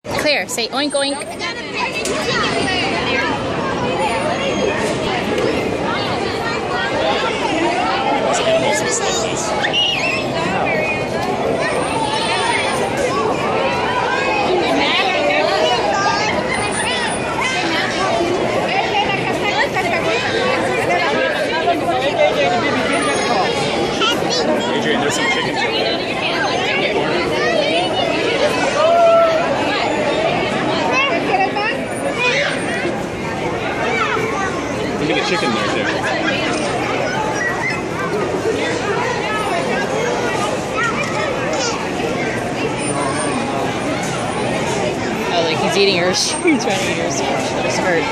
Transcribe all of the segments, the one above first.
Claire, say oink oink. Adrian, there's some chickens over there. Look at the chicken there, too. Oh, like he's eating her. He's trying to eat her skirt.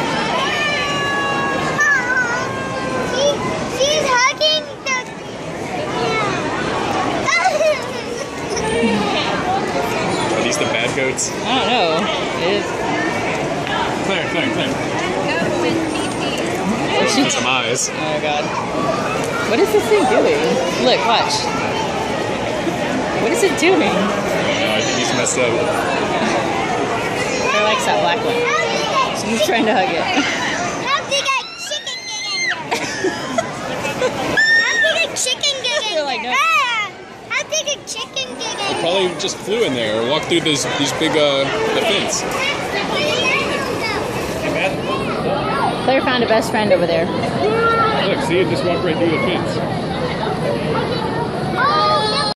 She's hugging Are these the bad goats? I don't know. It is. Claire. Oh, she Some eyes. Oh god. What is this thing doing? Look, watch. What is it doing? I think he's messed up. Claire likes that black one. She's trying to hug it. How big a chicken They're like, no. How big a chicken Probably just flew in there or walked through these big the fence. Claire found a best friend over there. Look, see, it just walked right through the fence.